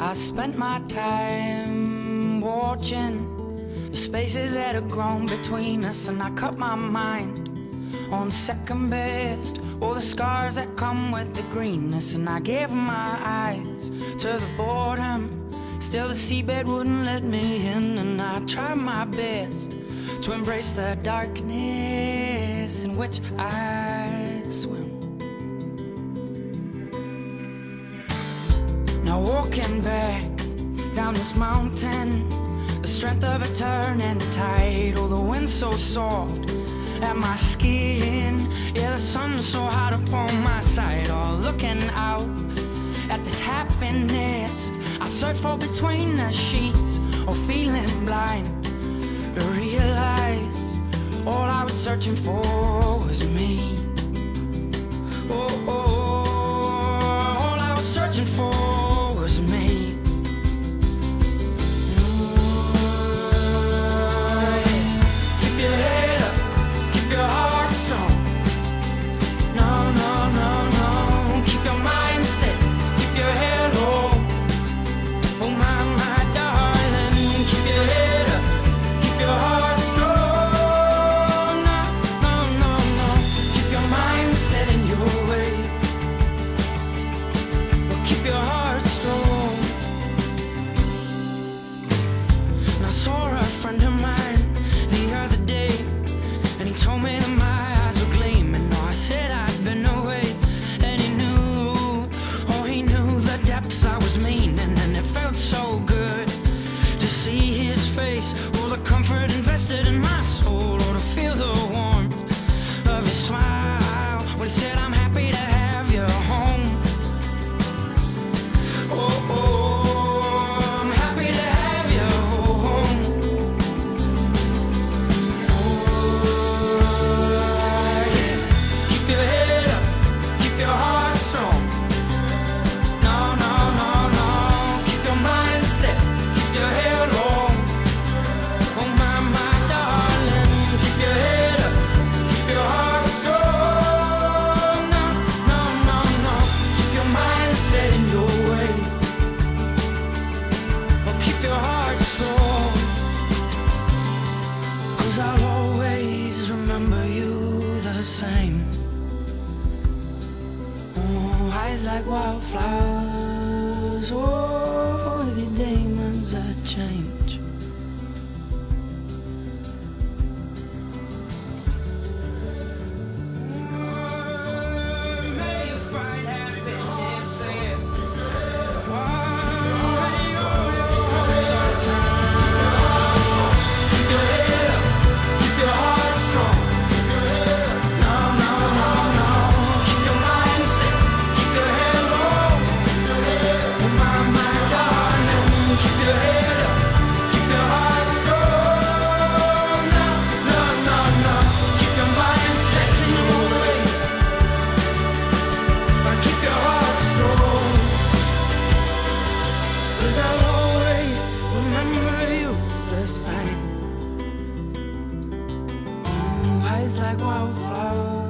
I spent my time watching the spaces that had grown between us, and I cut my mind on second best, all the scars that come with the greenness. And I gave my eyes to the boredom, still the seabed wouldn't let me in. And I tried my best to embrace the darkness in which I swim. Now walking back down this mountain, the strength of it turning tide. Oh, the wind's so soft at my skin, yeah, the sun's so hot upon my side. Oh, looking out at this happiness I search for between the sheets, or feeling blind to realize all I was searching for was me. Oh, all I was searching for was me. Keep your head up, keep your heart strong. No, no, no, no. Keep your mind set, keep your head low. Oh my darling, keep your head up, keep your heart strong. No, no, no, no. Keep your mind set in your way. But keep your heart strong. And I saw a friend of mine the other day, and he told me that my eyes were gleaming. Oh, I said I'd been away, and he knew, oh, he knew the depths I was meaning. And it felt so good to see his face, all the comfort invested in my soul, or to feel the warmth of his smile when he said, I'm happy to have you home. Oh, I'm happy to have you home. Keep your head up, keep your heart strong. No, no, no, no. Keep your mind set, keep your head low. Oh my darling, keep your head up, keep your heart strong. No, no, no, no. Keep your mind set in your ways. Oh, keep your heart strong. 'Cause I'll always remember you the same. Oh, eyes like wildflowers, oh, the demons that change. May you find happiness there. Keep your head up, keep your heart strong. No, no, no, no. Keep your mind set, keep your head low. Oh my darling, keep your head up, keep your heart strong. No, no, no, no. Keep your mind set in your ways, but keep your heart strong. 'Cause I'll always remember you the same. Oh, eyes like wildflowers.